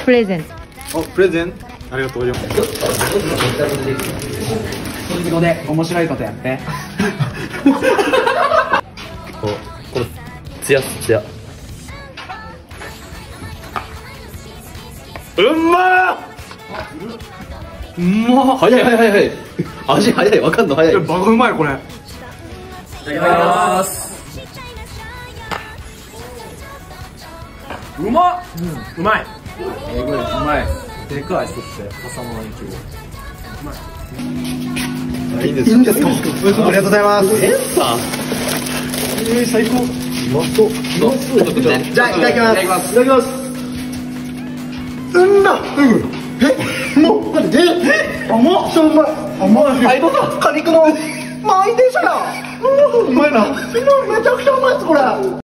プレゼント。 お、プレゼンありがとうございます。 ここで面白いことやって。 これツヤツヤ。 うんまー。うまー。 早い早い早い早い。味早い、わかんの早い。 バカうまいこれ。 いただきます。うまっ。うまい。うまい。でかい。そして笠間のイチゴ。うまい。 いいんですか。ありがとうございます。最高。うまそう。じゃあいただきます。いただきます。うんだ。もう待って。甘っ。うまい。甘い。はいどうぞ。果肉の満員電車だ。うまいな。めちゃくちゃうまいですこれ。